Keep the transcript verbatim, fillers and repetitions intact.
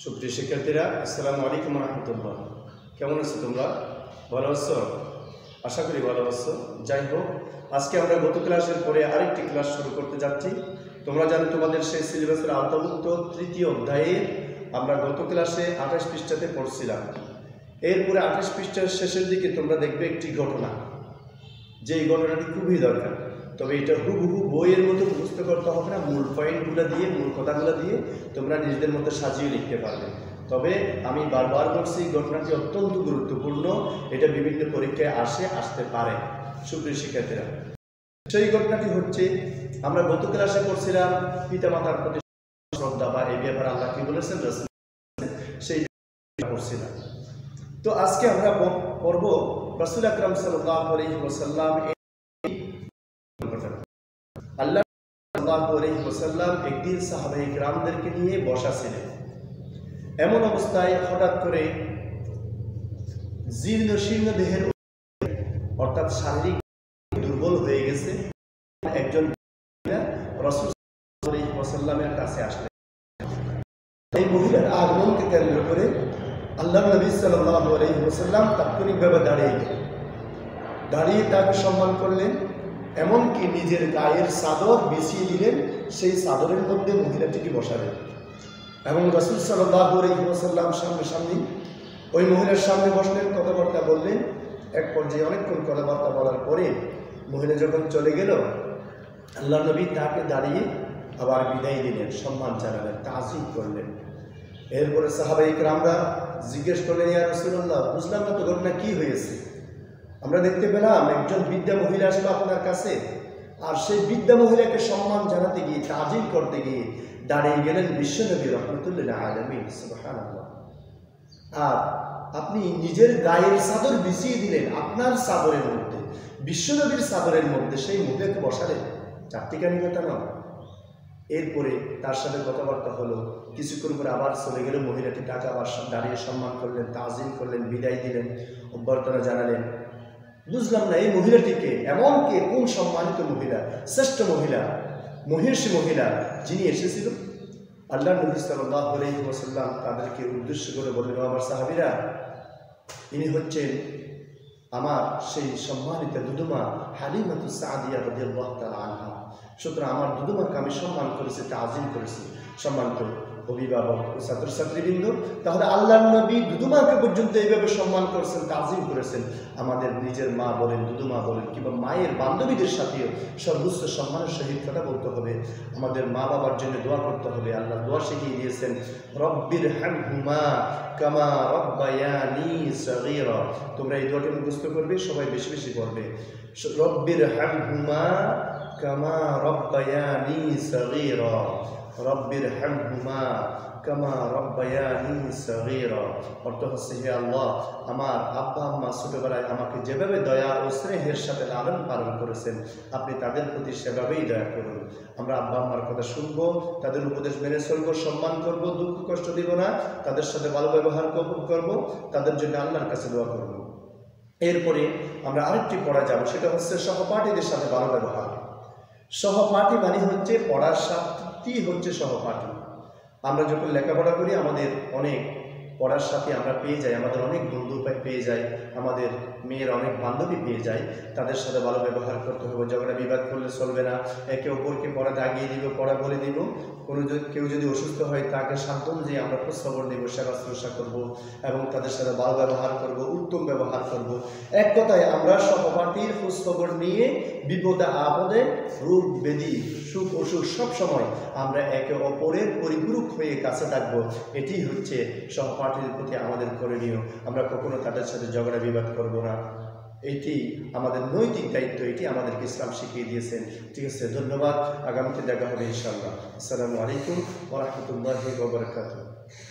সুপ্রিয় শিক্ষার্থীরা, আসসালামু আলাইকুম রহমতুল্লাহ। কেমন আছো তোমরা? ভালো আছো? আশা করি ভালো আছো। যাই হোক, আজকে আমরা গত ক্লাসের পরে আরেকটি ক্লাস শুরু করতে যাচ্ছি। তোমরা জানো তোমাদের সেই সিলেবাসের আওতাভুক্ত তৃতীয় অধ্যায়ে আমরা গত ক্লাসে আঠাশ পৃষ্ঠাতে পড়ছিলাম। এরপরে আঠাশ পৃষ্ঠার শেষের দিকে তোমরা দেখবে একটি ঘটনা, যে এই ঘটনাটি খুবই দরকার। তবে এটা হুবহু বইয়ের মতো মুখস্থ করতে হবে না, মূল পয়েন্টগুলো দিয়ে মূল কথাগুলো দিয়ে তোমরা নিজেদের মধ্যে সাজিয়ে লিখতে পারবে। তবে আমি বারবার বলছি, ঘটনাটি অত্যন্ত গুরুত্বপূর্ণ, এটা বিভিন্ন পরীক্ষায় আসে আসতে পারে। সুপ্রিয় শিক্ষার্থীরা, সেই ঘটনাটি হচ্ছে, আমরা গত ক্লাসে পড়ছিলাম পিতামাতার প্রতি শ্রদ্ধা, বা এই ব্যাপারে আল্লাহ কি বলেছেন রাসূল সেই পড়ছিলাম। তো আজকে আমরা পড়ব রাসূল আকরাম সাল্লাল্লাহু আলাইহি ওয়াসাল্লাম আল্লাহ সাল্লাল্লাহু আলাইহি ওয়াসাল্লাম একদিন সাহাবায়ে কিরামদেরকে নিয়ে বসা ছিলেন। এমন অবস্থায় হঠাৎ করে জীর্ণ শীর্ণ দেহের, অর্থাৎ শারীরিক দুর্বল হয়ে গেছে একজন রাসূল সাল্লাল্লাহু আলাইহি ওয়াসাল্লামের কাছে আসলেন। এই মহিলার আগমনকে কেন্দ্র করে আল্লাহ নবী সাল্লাল্লাহু আলাইহি ওয়াসাল্লাম তাৎক্ষণিকভাবে দাঁড়িয়ে গেলেন। দাঁড়িয়ে তাকে সম্মান করলেন, এমনকি নিজের গায়ের চাদর বিছিয়ে দিলেন, সেই চাদরের মধ্যে মহিলাটিকে বসালেন এবং রাসূল সাল্লাল্লাহু আলাইহি ওয়াসাল্লাম সামনে সামনে ওই মহিলার সামনে বসলেন, কথাবার্তা বললেন। এক পর্যায়ে অনেকক্ষণ কথাবার্তা বলার পরে মহিলা যখন চলে গেল, আল্লাহ নবী তাকে দাঁড়িয়ে আবার বিদায় দিলেন, সম্মান জানালেন, তাজিম করলেন। এরপরে সাহাবায়ে কিরামরা জিজ্ঞেস করলেন, ইয়া রাসূলুল্লাহ, বুঝলাম না তো ঘটনা কি হয়েছে? আমরা দেখতে পেলাম একজন বৃদ্ধা মহিলা আসলো আপনার কাছে, আর সেই বৃদ্ধা মহিলাকে সম্মান জানাতে গিয়ে, তাজিম করতে গিয়ে দাঁড়িয়ে গেলেন বিশ্বনবী রাহমাতুল্লিল আলামিন, সুবহানাল্লাহ। আর আপনি নিজের গায়ের চাদর বিছিয়ে দিলেন আপনার চাদরের মধ্যে, বিশ্বনবীর চাদরের মধ্যে সেই মহিলাকে বসালেন। চারটিকানিকতা নয়। এরপরে তার সাথে কথাবার্তা হলো, কিছুক্ষণ পরে আবার চলে গেল মহিলাটি, তাকে আবার দাঁড়িয়ে সম্মান করলেন, তাজিম করলেন, বিদায় দিলেন, অভ্যর্থনা জানালেন। বুঝলাম না এই মহিলাটিকে, এমনকি কোন সম্মানিত মহিলা, শ্রেষ্ঠ মহিলা, মহিষী মহিলা যিনি এসেছিল। আল্লাহ নবী সাল্লাল্লাহু আলাইহি ওয়াসাল্লাম তাদেরকে উদ্দেশ্য করে বললেন, আমার সাহাবীরা, ইনি হচ্ছেন আমার সেই সম্মানিত দুদুমা হালিমাতুস সাদিয়া রাদিয়াল্লাহু তাআলা আনহা। সুতরাং আমার দুদুমাকে আমি সম্মান করেছি, তাজিম করেছি। সম্মানিত অভিভাবক ও ছাত্রছাত্রীবৃন্দ, তাহলে আল্লাহর নবী দুদুমাকে পর্যন্ত এইভাবে সম্মান করেছেন, তাজিম করেছেন। আমাদের নিজের মা বলেন, দুদুমা বলেন, কিংবা মায়ের বান্ধবীদের সাথেও সর্বোচ্চ সম্মানের সহিত কথা বলতে হবে। আমাদের মা বাবার জন্য দোয়া করতে হবে। আল্লাহ দোয়া শিখিয়ে দিয়েছেন, রব্বির হামহুমা কামা রব্বায়ানি সগীরা। তোমরা এই দোয়াটি মুখস্থ করবে, সবাই বেশি বেশি পড়বে। রব্বির হামহুমা কামা রব্বায়ানি সগীরা, রব্বির হামহুমা কামা রব্বায়ানি সগীরা। অর্থ হচ্ছে, হে আল্লাহ, আমার আব্বা আম্মা ছোটবেলায় আমাকে যেভাবে দয়া ও স্নেহের সাথে লালন পালন করেছেন, আপনি তাদের প্রতি সেভাবেই দয়া করুন। আমরা আব্বা আম্মার কথা শুনবো, তাদের উপদেশ মেনে চলবো, সম্মান করব, দুঃখ কষ্ট দিব না, তাদের সাথে ভালো ব্যবহার করব, তাদের জন্য আল্লাহর কাছে দোয়া করব। এরপরে আমরা আরেকটি পড়া যাব, সেটা হচ্ছে সহপাঠীদের সাথে ভালো ব্যবহার। সহপাঠী মানে হচ্ছে পড়ার সাথী হচ্ছে সহপাঠী। আমরা যখন লেখাপড়া করি, আমাদের অনেক পড়ার সাথে আমরা পেয়ে যাই, আমাদের অনেক বন্ধু পেয়ে যাই, আমাদের মেয়ের অনেক বান্ধবী পেয়ে যায়। তাদের সাথে ভালো ব্যবহার করতে হবে, ঝগড়া বিবাদ করলে চলবে না। একে অপরকে পড়া দাগিয়ে দিব, পড়া বলে দিব। কোনো কেউ যদি অসুস্থ হয়, তাকে সান্ত্বনা দিয়ে আমরা খোঁজখবর নেব, সেবা শুশ্রূষা করব এবং তাদের সাথে ভালো ব্যবহার করব, উত্তম ব্যবহার করব। এক কথায় আমরা সহপাঠীর খোঁজখবর নিয়ে বিপদে আপদে, রোগ ব্যাধি, সুখ অসুখ সব সময় আমরা একে অপরের পরিপূরক হয়ে কাছে থাকবো। এটি হচ্ছে সহপাঠীর প্রতি আমাদের করণীয়। আমরা কখনো তাদের সাথে ঝগড়া বিবাদ করব না, এটি আমাদের নৈতিক দায়িত্ব, এটি আমাদেরকে ইসলাম শিখিয়ে দিয়েছেন। ঠিক আছে, ধন্যবাদ। আগামীতে দেখা হবে ইনশাআল্লাহ। আসসালামু আলাইকুম ওয়া রাহমাতুল্লাহি ওয়া বারাকাতুহু।